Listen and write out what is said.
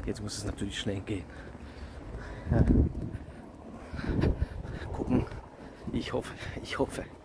Jetzt muss es natürlich schnell gehen. Ja. Gucken. Ich hoffe.